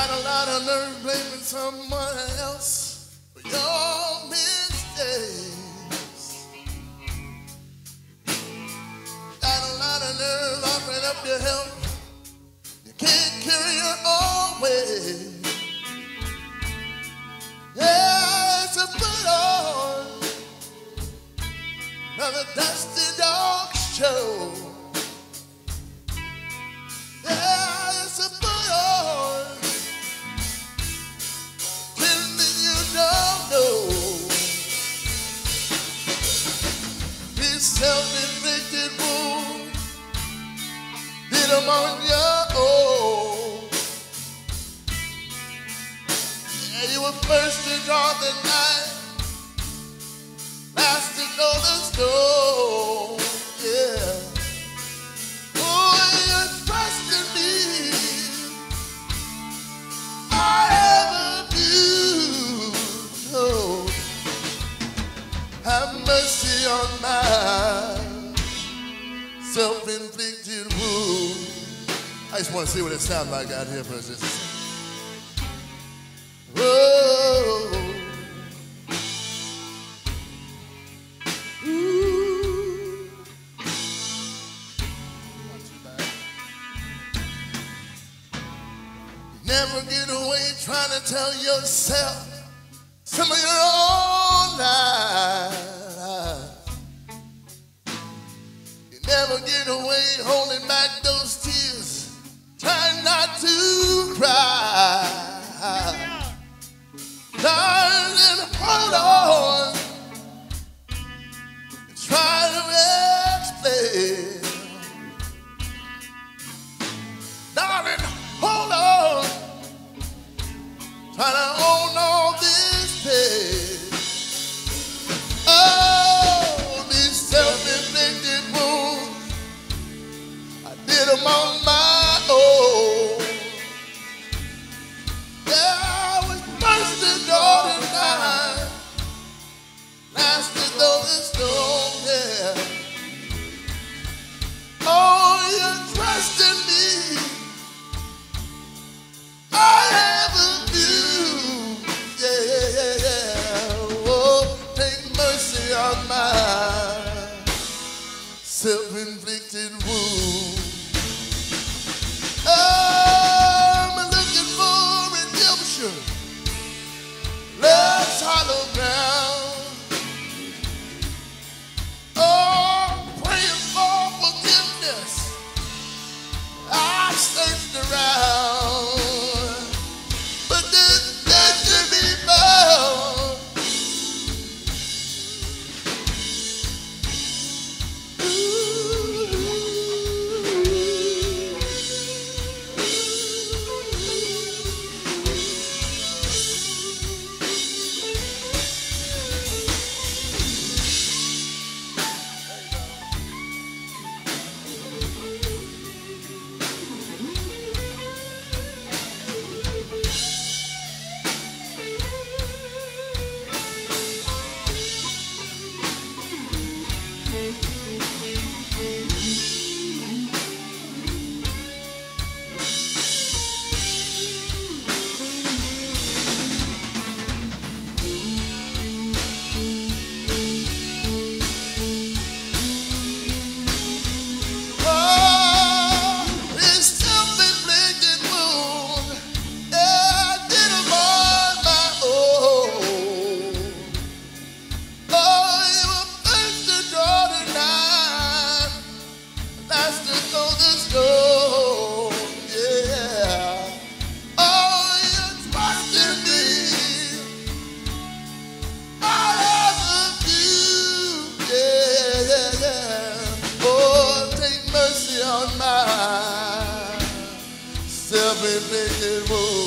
Got a lot of nerve blaming someone else for your mistakes. Got a lot of nerve offering up your help. You can't carry your own weight. Yeah, it's a put on another dusty dog show. Yeah, it's a put on anything you don't know. This self-inflicted wound did them on your own. Yeah, you were first to draw the knife, last to know the stone. Yeah. Oh, you trusted me. I have abused. Oh, have mercy on my self-inflicted wound. I just want to see what it sounds like out here for just a second. Oh, ooh. Not too bad. Never get away trying to tell yourself some of your own lies. You never get away holding back those tears, trying not to cry. Darling, hold on. Try to explain. Darling, hold on. Try to own all this pain. Oh, these self-inflicted wounds, I did them on my own. Yeah, I was first to draw the line, last to know the stone. Yeah. Oh, you trusted me. I have abused. Yeah, yeah, yeah, yeah. Oh, take mercy on my self-inflicted wound. I'm looking for redemption. Love's hollow ground. Oh, praying for forgiveness. I searched around, but there's none to be found. Self-inflicted wound.